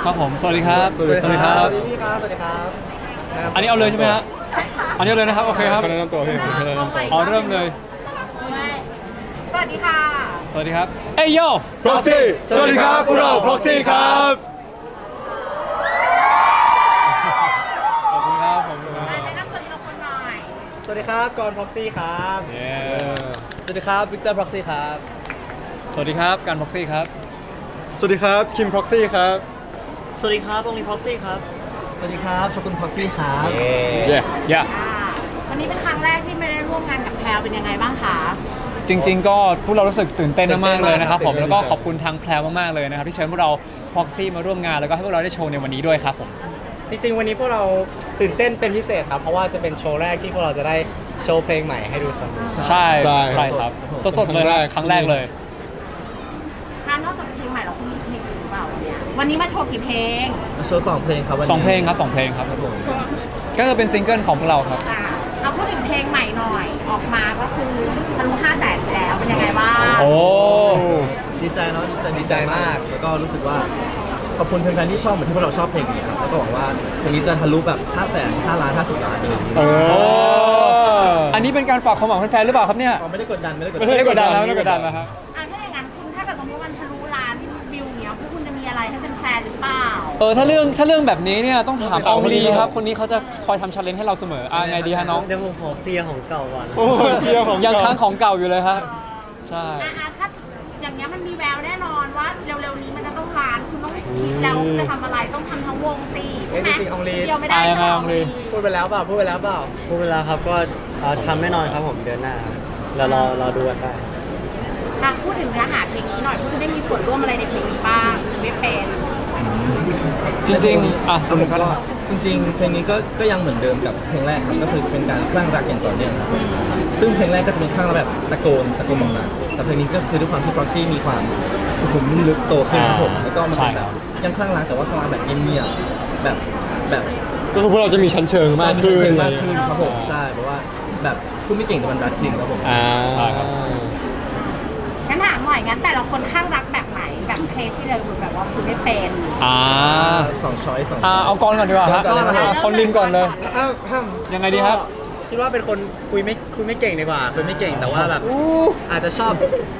ครับผมสวัสดีครับสวัสดีครับสวัสดีพี่ครับสวัสดีครับอันนี้เอาเลยใช่ไหมฮะอันนี้เลยนะครับโอเคครับแนะนำตัวพี่แนะนำตัวอ๋อเริ่มเลยสวัสดีค่ะสวัสดีครับเอ้ยโย่ Proxy สวัสดีครับพวกเรา Proxy ครับขอบคุณครับผมแนะนำตัวทีละคนหน่อยสวัสดีครับกร Proxy ครับสวัสดีครับวิกเตอร์พ็อกซี่ครับสวัสดีครับการพ็อกซี่ครับสวัสดีครับคิม Proxy ครับสวัสดีครับองลีพ็อกซี่ครับสวัสดีครับชกุลพ็อกซี่ครับย่าวันนี้เป็นครั้งแรกที่ไม่ได้ร่วมงานกับแพลวเป็นยังไงบ้างคะจริงๆก็พวกเรารู้สึกตื่นเต้นมากๆเลยนะครับผมแล้วก็ขอบคุณทางแพรวมากๆเลยนะครับที่เชิญพวกเราพ็อกซี่มาร่วมงานแล้วก็ให้พวกเราได้โชว์ในวันนี้ด้วยครับผมจริงๆวันนี้พวกเราตื่นเต้นเป็นพิเศษครับเพราะว่าจะเป็นโชว์แรกที่พวกเราจะได้โชว์เพลงใหม่ให้ดูกันใช่ครับสดๆเลยครั้งแรกเลยนอกจากเพลงใหม่เราคุณมีเพลงอื่นหรือเปล่าวันนี้มาโชว์กี่เพลงโชว์2เพลงครับวันนี้ 2เพลงครับ2เพลงครับก็คือเป็นซิงเกิลของพวกเราครับเราพูดถึงเพลงใหม่หน่อยออกมาก็คือทะลุ500,000แล้วเป็นยังไงบ้างโอ้ดีใจเนาะดีใจมากแล้วก็รู้สึกว่าขอบคุณแฟนๆที่ชอบเหมือนที่พวกเราชอบเพลงนี้ครับแล้วก็หวังว่าเพลงนี้จะทะลุแบบ500,000 5 ล้าน 50 ล้านไปเลยอันนี้เป็นการฝากความหวังแฟนๆหรือเปล่าครับเนี่ยไม่ได้กดดันแล้วนะครับถ้าอย่างนั้นคุณถ้าเกิดสมมติวันทะลุล้านวิวเนี้ยพวกคุณจะมีอะไรให้แฟนๆหรือเปล่าถ้าเรื่องแบบนี้เนี่ยต้องถามอองลีครับคนนี้เขาจะคอยทำชัลเลนจ์ให้เราเสมอไงดีฮะน้องเดี๋ยวผมขอเคลียร์ของเก่าก่อนยังค้างของเก่าอยู่เลยครับใช่ถ้าอย่างเงี้ยมันมีแววแน่นอนว่าเร็วๆนี้มันจะต้องล้านคุณต้องคิดแล้วจะทำอะไรต้องทำทั้งวงสิใช่ไหมจริงๆอองลีเดียวไม่ได้อองลีพูดไปแล้วเปล่าพูดไปแล้วครับก็ทำแน่นอนครับผมเดือนหน้าแล้วรอดูกันได้พูดถึงเนื้อหาเพลงนี้หน่อยคุณได้มีส่วนร่วมอะไรในเพลงนี้บ้างไม่เป็นจริงๆผมก็จริงๆเพลงนี้ก็ยังเหมือนเดิมกับเพลงแรกครับก็คือเป็นการคลั่งรักอย่างต่อเนื่องครับซึ่งเพลงแรกก็จะเป็นคลั่งแบบตะโกนบอกมาแต่เพลงนี้ก็คือด้วยความที่ Proxy มีความสุขุมนุ่มลึกโตขึ้นครับผมแล้วก็มันเป็นแบบยังคลั่งรักแต่ว่าคลั่งรักแบบเงียบๆแบบก็คือพวกเราจะมีชั้นเชิงมากขึ้นครับผมใช่เพราะว่าแบบพูดไม่เก่งแต่มันรักจริงครับผมใช่ครับงั้นถามหน่อยงั้นแต่ละคนข้างรักแบบไหนแบบเคสที่เลยแบบว่าคุณไม่เป็น 2 ช้อยส์เอาก่อนดีกว่าฮะคนลินก่อนเลยยังไงดีครับคิดว่าเป็นคนคุยไม่เก่งดีกว่าคุยไม่เก่งแต่ว่าแบบอาจจะชอบ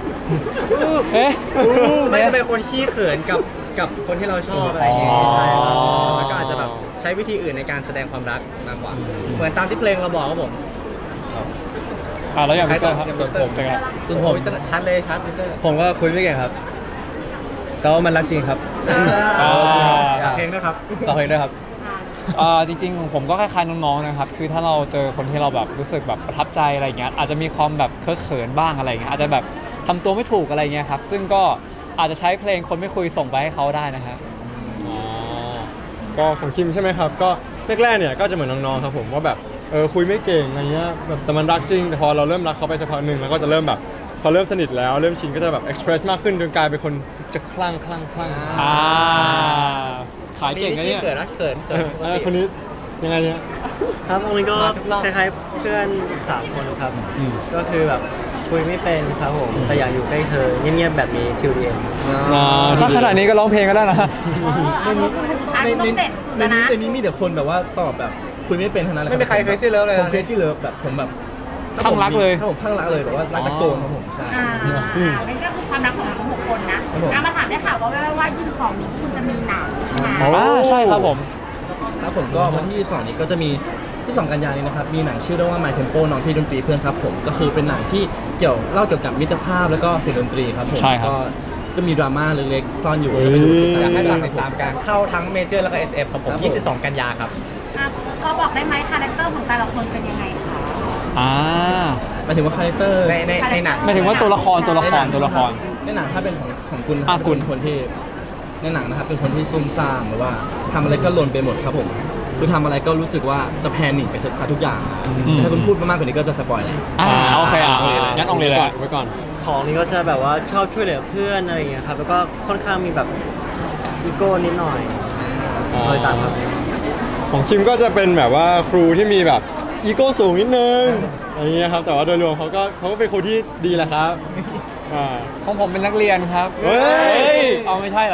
ไม่จะเป็นคนขี้เขินกับคนที่เราชอบอะไรอย่างเงี้ยใช่แล้วก็อาจจะแบบใช้วิธีอื่นในการแสดงความรักมากกว่าเหมือนตามที่เพลงเราบอกครับผมแล้วอย่างพี่เตอร์ครับส่วนผมชัดเลยชัดผมก็คุยไม่เก่งครับแต่ว่ามันรักจริงครับเพลงด้วยครับจริงๆผมก็คล้ายๆน้องๆนะครับคือถ้าเราเจอคนที่เราแบบรู้สึกแบบประทับใจอะไรเงี้ยอาจจะมีความแบบเคอะเขินบ้างอะไรเงี้ยอาจจะแบบทำตัวไม่ถูกอะไรเงี้ยครับซึ่งก็อาจจะใช้เพลงคนไม่คุยส่งไปให้เขาได้นะฮะก็ของคิมใช่ไหมครับก็แรกๆเนี่ยก็จะเหมือนน้องๆครับผมว่าแบบคุยไม่เก่งอะไรเงี้ยแบบแต่มันรักจริงแต่พอเราเริ่มรักเขาไปสักพักหนึ่งแล้วก็จะเริ่มแบบพอเริ่มสนิทแล้วเริ่มชินก็จะแบบเอ็กซ์เพรสมากขึ้นจนกลายเป็นคนจะคลั่งขายเก่งนะเนี่ยเขินคนนี้ยังไงเนี่ยครับตรงนี้ก็คล้ายๆเพื่อนอีก3 คนครับก็คือแบบคุยไม่เป็นครับผมแต่อยากอยู่ใกล้เธอเงียบๆแบบนี้ทิวเดียนถ้าขนาดนี้ก็ร้องเพลงก็ได้นะในนี้มีแต่คนแบบว่าตอบแบบคุยไม่เป็นทั้งนั้นเลยไม่มีใครเคยซี่เลิฟเลยผมเคยซี่เลิฟแบบผมแบบข้างรักเลยถ้าผมข้างรักเลยแบบว่ารักตะโกนครับผมใช่นั่นก็คือความรักของทั้ง6 คนนะมาถามได้ข่าวว่า22 นี้คุณจะมีหนังใช่ครับผมก็วันที่22 นี้ก็จะมี22 กันยายนนี้นะครับมีหนังชื่อเรื่องว่า My Tempo น้องที่ดนตรีเพื่อนครับผมก็คือเป็นหนังที่เล่าเกี่ยวกับมิตรภาพแล้วก็เสียงดนตรีครับผมก็มีดราม่าเล็กๆซ่อนอยู่อยากให้ติดตามการเข้าทั้งเมเจอร์แล้วก็ SF ครับผม22 กันยาครับพอบอกได้ไหมคาแรคเตอร์ของแต่ละคนเป็นยังไงคะหมายถึงว่าคาแรคเตอร์ในหนังหมายถึงว่าตัวละครในหนังถ้าเป็นของคุณเป็นคนที่ในหนังนะครับเป็นคนที่ซุ่มซ่ามหรือว่าทำอะไรก็หล่นไปหมดครับผมคือทำอะไรก็รู้สึกว่าจะแพนิคไปซะทุกอย่างถ้าคุณพูดมากกว่านี้ก็จะสปอยเลยโอเคงั้นเอาเลยไว้ก่อนของนี้ก็จะแบบว่าชอบช่วยเหลือเพื่อนอะไรอย่างเงี้ยครับแล้วก็ค่อนข้างมีแบบอีโก้นิดหน่อยโดยตามครับของคิมก็จะเป็นแบบว่าครูที่มีแบบอีโก้สูงนิดนึงอะไรเงี้ยครับแต่ว่าโดยรวมเขาก็เป็นครูที่ดีแหละครับของผมเป็นนักเรียนครับเฮ้ยเอาไม่ใช่เหรอ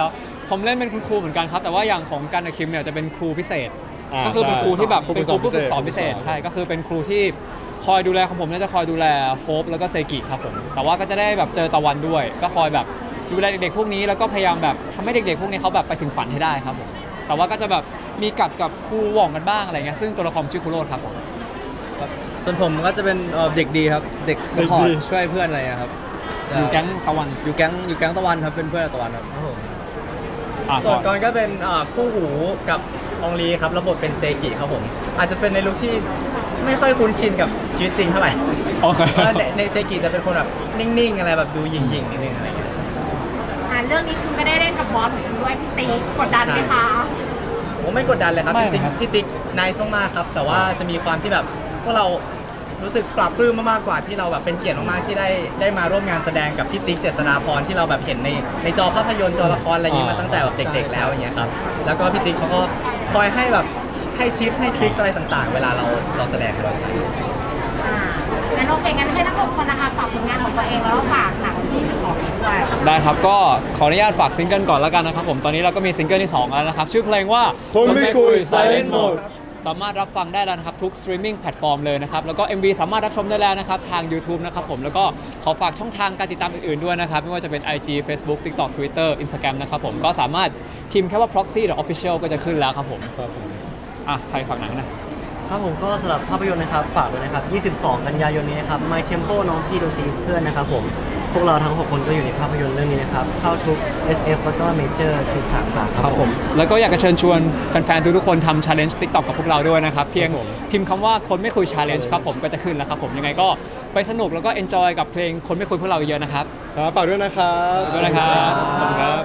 ผมเล่นเป็นคุณครูเหมือนกันครับแต่ว่าอย่างของกันกับคิมเนี่ยจะเป็นครูพิเศษอ่าก็คือเป็นครูที่แบบใช่เป็นครูผู้ฝึกสอนครูพิเศษพิเศษใช่ก็คือเป็นครูที่คอยดูแลของผมเนี่ยจะคอยดูแลโฮปแล้วก็เซกิครับผมแต่ว่าก็จะได้แบบเจอตะวันด้วย ก็คอยแบบดูแลเด็กๆพวกนี้แล้วก็พยายามแบบทำให้เด็กๆพวกนี้เขาแบบไปถึงฝันให้ได้ครับผมแต่ว่าก็จะแบบมีกัดกับครูหว่องกันบ้างอะไรเงี้ยซึ่งตัวละครชื่อคุโรดครับผมส่วนผมก็จะเป็นเด็กดีครับเด็กสปอร์ตช่วยเพื่อนอะไรครับอยู่แก๊งตะวันอยู่แก๊งตะวันครับเป็นเพื่อนตะวันครับส่ส่ววน นกอนก็เป็นคู่หูกับองลีครับรับบทเป็นเซกิครับผมอาจจะเป็นในลุคที่ไม่ค่อยคุ้นชินกับชีวิตจริงเท่าไหร่โอเคเพราะว่าในเซกิจะเป็นคนแบบนิ่งๆอะไรแบบดูหยิ่งๆนิดนึงอะไรอย่างเงี้ยเรื่องนี้คือไม่ได้เล่นกับบอสเหมือนกันด้วยพี่ติ๊กกดดันไหมคะผมไม่กดดันเลยครับไม่จริงครับๆพี่ติ๊กนายมากๆครับแต่ว่าจะมีความที่แบบพวกเรารู้สึกปลาบปลื้มมากๆกว่าที่เราแบบเป็นเกียรติมากๆที่ได้มาร่วมงานแสดงกับพี่ติ๊กเจษฎาพรที่เราแบบเห็นในจอภาพยนตร์จอละครอะไรอย่างนี้มาตั้งแต่แบบเด็กๆแล้วอย่างเงี้ยครับแล้วก็พี่ติ๊กเขาก็คอยให้แบบให้ทิปให้ทริคอะไรต่างๆ เวลาเราแสดงด้วยงั้นโอเคงั้นให้ทั้ง6คนนะคะฝากผลงานของตัวเองแล้วก็ฝากหนังที่12นี้ด้วยได้ครับก็ขออนุญาตฝากซิงเกิลก่อนแล้วกันนะครับผมตอนนี้เราก็มีซิงเกิลที่ 2 แล้วนะครับ ชื่อเพลงว่าคนไม่คุย Silent Mode สามารถรับฟังได้แล้วนะครับ ทุกสตรีมมิ่งแพลตฟอร์มเลยนะครับ แล้วก็ MV สามารถรับชมได้แล้วนะครับ ทาง YouTube นะครับผมแล้วก็ขอฝากช่องทางการติดตามอื่นๆด้วยนะครับ ไม่ว่าจะเป็น IG Facebook TikTok Twitter Instagram นะครับผมก็สามารถพิมพ์แค่ว่า proxy หรือ official ก็จะขึ้นแล้วครับผมครับผมใครฝากหนังนะครับผมก็สำหรับภาพยนตร์นะครับฝากด้วยนะครับ 22 กันยายนนี้นะครับ My Tempo น้องพี่ดนตรีเพื่อนนะครับผมพวกเราทั้ง 6 คนก็อยู่ในภาพยนตร์เรื่องนี้นะครับ เข้าทุก SF แล้วก็ Major ทุกสาขาครับผมแล้วก็อยากจะเชิญชวนแฟนๆทุกๆคนทำ challenge TikTok กับพวกเราด้วยนะครับ เพียงพิมพ์คำว่าคนไม่คุย challenge ครับผมก็จะขึ้นแล้วครับผมยังไงก็ไปสนุกแล้วก็ enjoy กับเพลงคนไม่คุยพวกเราเยอะนะครับครับฝากด้วยนะครับขอบคุณนะครับขอบคุณครับ